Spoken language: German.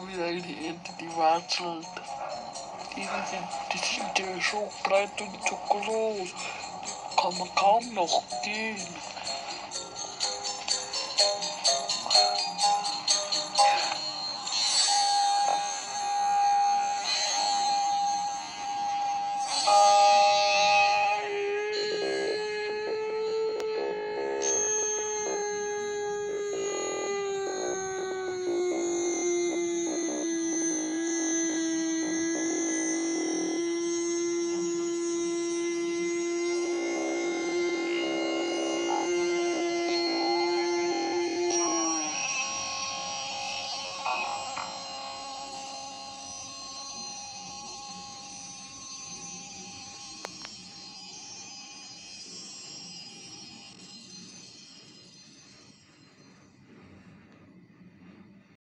wie eine Ente, die watschelt. Die sind ja so breit und so groß. Kann man kaum noch gehen.